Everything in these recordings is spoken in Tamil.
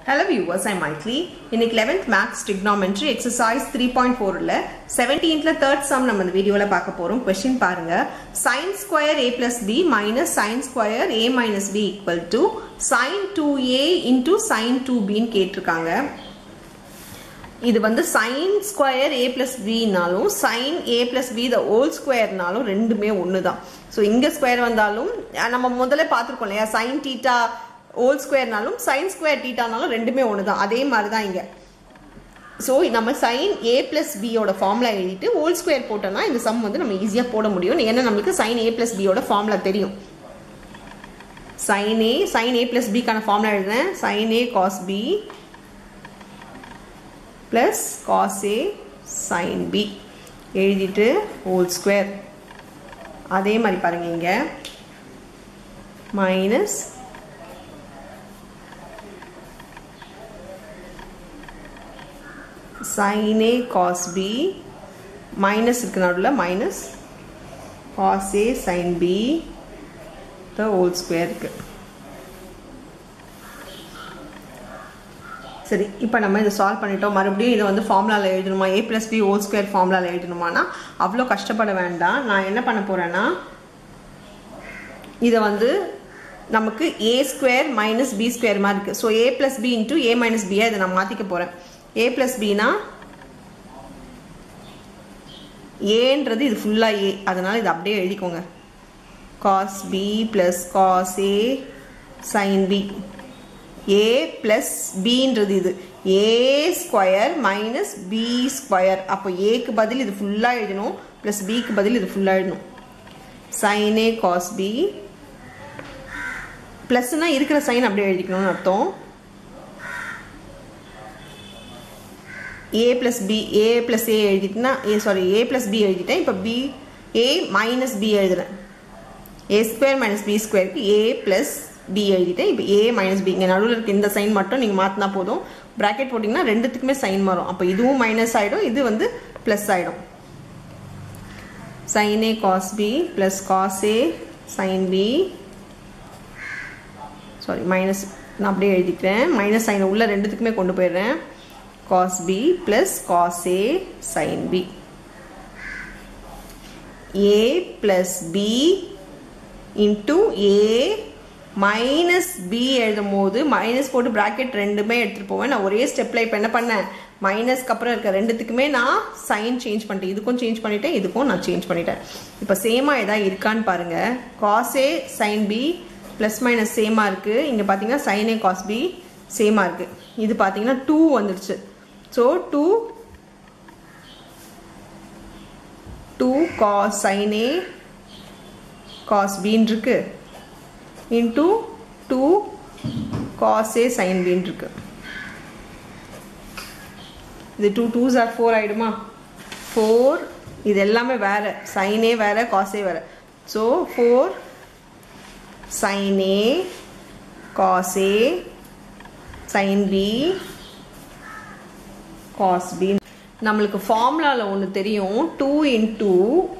Hello viewers, I am Maitri. In 11th Maths Trigonometry exercise 3.4 ல 17th ல third sum நம்ம இந்த வீடியோல பார்க்க போறோம். Question பாருங்க. Sin square a plus b minus sin square a minus b equal to sin 2a into sin 2b ன்னு கேட்டிருக்காங்க. இது வந்து sin square a plus b னாலும் sin a plus b the whole square னாலும் ரெண்டுமே ஒண்ணுதான். சோ இங்க ஸ்கொயர் வந்தாலும் நம்ம முதல்ல பார்த்திருக்கோம் இல்லையா sin theta whole square நாலும் sin square theta நாலும் ரெண்டுமே ஒண்ணுதான். அதே மாதிரி தான் இங்க. சோ நம்ம sin a plus b ஓட ஃபார்முலா எழுதிட்டு whole square போட்டோம்னா இந்த சம் வந்து நம்ம ஈஸியா போட முடியும். ஏன்னா நமக்கு sin a plus b ஓட ஃபார்முலா தெரியும். sin a plus b கான ஃபார்முலா எழுதுறேன். sin a cos b plus cos a sin b எழுதிட்டு whole square. அதே மாதிரி பாருங்க இங்க minus sin a cos b minus இருக்கு நடுவுல minus cos a sin b the whole square இருக்கு. சரி, இப்போ நம்ம இதை சால்வ் பண்ணிட்டோம். மறுபடியும் இதை வந்து ஃபார்முலாவில் எழுதணுமா, a plus b whole square ஃபார்முலாவில் எழுதணுமானா அவ்வளோ கஷ்டப்பட வேண்டாம். நான் என்ன பண்ண போறேன்னா இதை வந்து நமக்கு a square minus b square மாதிரி இருக்கு. So a plus b into a minus b இதை நான் மாற்றிக்க போறேன். a plus b னா aன்றது இது ஃபுல்லா a, அதனால இது அப்படியே எழுதிக்கோங்க. cos b plus cos a sin b. a plus b ன்றது இது a square minus b square. அப்போ a க்கு பதில் இது ஃபுல்லா எழுதணும், plus b க்கு பதில் இது ஃபுல்லா எழுதணும். sin a cos b பிளஸ்னா இருக்கிற சைன் அப்படியே எழுதிக்கணும்னு அர்த்தம். a plus b a plus a எழுதிட்டேன்னா a plus b எழுதிட்டேன். இப்போ b a minus b எழுதுறேன். a square minus b square க்கு a plus b எழுதிட்டேன். இப்போ a minus b இங்க நடுவுல இருக்க இந்த சைன் மட்டும் நீங்க மாத்தினா போதும். பிராக்கெட் போட்டீங்கன்னா ரெண்டுத்துக்குமே சைன் மாறும். அப்போ இதுவும் மைனஸ் ஆயிடும், இது வந்து பிளஸ் ஆயிடும். sin a cos b plus cos a sin b minus நான் அப்படியே எழுதிக்கிறேன். மைனஸ் சைனை உள்ள ரெண்டுத்துக்குமே கொண்டு போயிடுறேன். cos b plus cos a sin b. a plus b into a minus b எழுதும் போது மைனஸ் போட்டு பிராக்கெட் ரெண்டுமே எடுத்துட்டு போவேன். நான் ஒரே ஸ்டெப்ல இப்போ என்ன பண்ணேன், மைனஸ்க்கு அப்புறம் இருக்க ரெண்டுத்துக்குமே நான் சைன் சேஞ்ச் பண்ணிட்டேன். இதுக்கும் சேஞ்ச் பண்ணிட்டேன், இதுக்கும் நான் சேஞ்ச் பண்ணிட்டேன். இப்போ சேமா ஏதாவது இருக்கான்னு பாருங்க. cos a sin b plus minus சேமா இருக்கு. இங்க பாத்தீங்கன்னா sin a cos b சேமா இருக்கு. இது பாத்தீங்கன்னா 2 வந்துருச்சு. So 2 cos sin a cos b இருக்கு into 2 cos a sin b இருக்கு. இது 2 2s are 4 ஆயிடுமா? 4 இது எல்லாமே வேற, sin a வேற cos a வேற. So 4 sin a cos a sin b cos b. நம்மளுக்கு ஃபார்முலால ஒன்று தெரியும், 2 into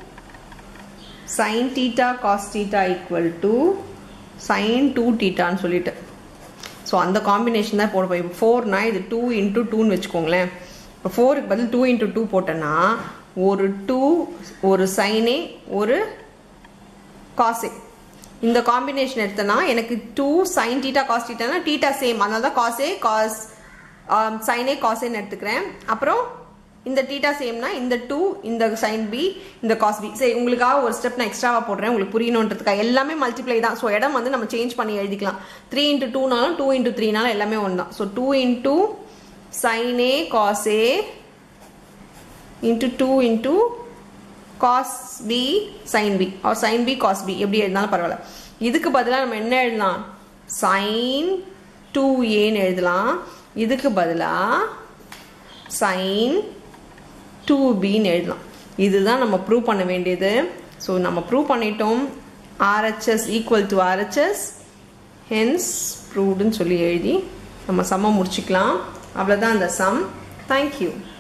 sin theta cos theta equal to sin 2 theta ன்னு சொல்லிட்டு. ஸோ அந்த காம்பினேஷன் தான் போட போய் 4னா இது 2 into 2ன்னு வச்சுக்கோங்களேன். இப்போ 4க்கு பதில் 2 into 2 போட்டேன்னா ஒரு 2 ஒரு sin a ஒரு cos a. இந்த காம்பினேஷன் எடுத்தனா எனக்கு 2 sin theta cos theta னா theta சேம், அதனால தான் cos a cos sin a cos a ன்னு எடுத்துக்கிறேன். அப்புறம் இந்த theta சேம்னா இந்த 2 இந்த sin b இந்த cos b. சரி, உங்களுக்காக ஒரு ஸ்டெப் நான் எக்ஸ்ட்ராவா போடுறேன் உங்களுக்கு புரியணும்ன்றதுக்காக. எல்லாமே மல்டிப்ளை தான். ஸோ இடம் வந்து நம்ம சேஞ்ச் பண்ணி எழுதிக்கலாம். 3 into 2 நாலும் 2 into 3 நாலும் எல்லாமே ஒன்று தான். So 2 into sin a cos a into 2 into cos b sin b or sin b cos b எப்படி எழுதினாலும் பரவாயில்ல. இதுக்கு பதிலாக நம்ம என்ன எழுதலாம், sin 2a ன்னு எழுதலாம். இதுக்கு பதிலாக sin 2b ன்னு எழுதலாம். இதுதான் நம்ம ப்ரூவ் பண்ண வேண்டியது. ஸோ நம்ம ப்ரூவ் பண்ணிட்டோம். RHS equal to RHS hence proved ன்னு சொல்லி எழுதி நம்ம சம்மை முடிச்சுக்கலாம். அவ்வளோதான் அந்த சம். தேங்க்யூ.